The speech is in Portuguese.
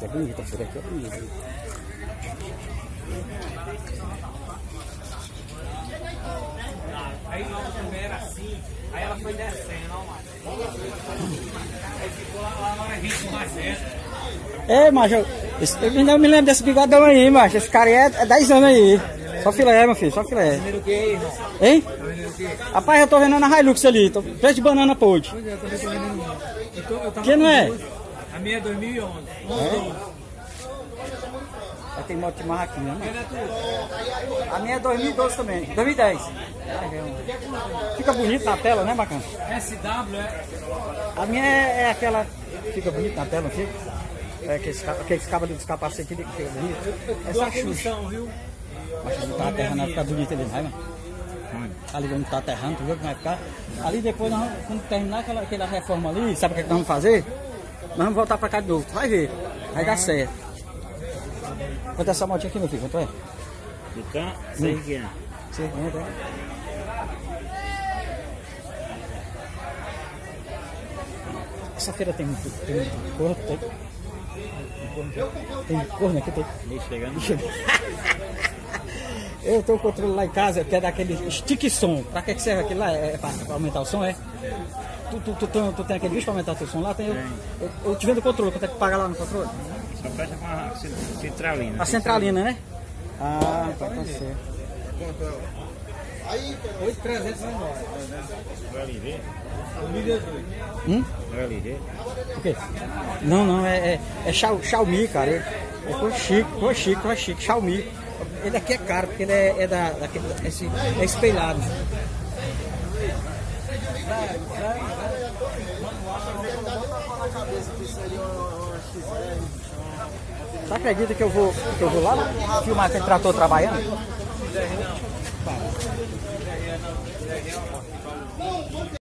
É bonita, a feira aqui é bonita. Aí logo também era assim, aí ela foi descendo, ó, macho. Aí ficou lá na hora de mais essa. É, macho, eu ainda me lembro desse bigodão aí, macho. Esse cara aí é 10 anos aí. Só filé, meu filho, só filé. Primeiro o que aí, irmão? Hein? Primeiro o que? Rapaz, eu tô vendendo a Hilux ali, tô preço de banana pode. Pois é, eu também tô vendendo uma. Eu tava Que não com é? duas. A minha é 2011. Aí tem moto de marraquinha, né? Cadê tu? A minha é 2012 também, 2010. Fica bonito na tela, né, bacana? SW é? A minha é aquela. Fica bonito na tela, não fica? É aqueles cabos dos capacetes que fica bonito. Essa Xuxa. Viu? Mas não tá aterrando, vai ficar bonito ali, vai, mano. Ali onde tá aterrando, tu viu como vai ficar? Ali depois, quando terminar aquela reforma ali, sabe o que nós vamos fazer? Nós vamos voltar pra cá de novo, tu vai ver. Vai dar certo. Quanto é essa motinha aqui, meu filho? Quanto é? Do cá, 600. 50, é? Essa feira tem muito corno, tem corno aqui, tem. Chegando. Eu tenho o controle lá em casa, que é daquele stick som. Pra que serve aquilo lá? É pra aumentar o som, é? Tu tem aquele bicho pra aumentar o teu som lá? Eu te vendo o controle, quanto é que paga lá no controle? Só fecha com a centralina. A centralina, né? Ah, tá certo. Aí, 8,300 vai embora. Vai ali ver? 2018. Vai ali ver? O quê? Não, é Xiaomi, cara. É chique, Xiaomi. Ele aqui é caro, porque ele é é espelhado. Você acredita que eu vou lá filmar aquele trator trabalhando?